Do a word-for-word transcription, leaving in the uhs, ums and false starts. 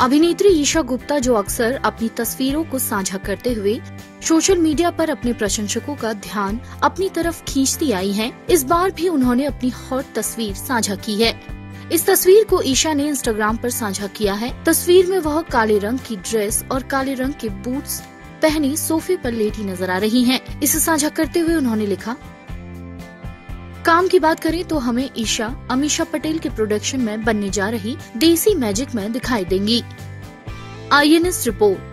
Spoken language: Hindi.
अभिनेत्री ईशा गुप्ता, जो अक्सर अपनी तस्वीरों को साझा करते हुए सोशल मीडिया पर अपने प्रशंसकों का ध्यान अपनी तरफ खींचती आई हैं, इस बार भी उन्होंने अपनी हॉट तस्वीर साझा की है। इस तस्वीर को ईशा ने इंस्टाग्राम पर साझा किया है। तस्वीर में वह काले रंग की ड्रेस और काले रंग के बूट्स पहने सोफे पर लेटी नजर आ रही हैं। इसे साझा करते हुए उन्होंने लिखा, काम की बात करें तो हमें ईशा अमीषा पटेल के प्रोडक्शन में बनने जा रही देसी मैजिक में दिखाई देंगी। I N S report.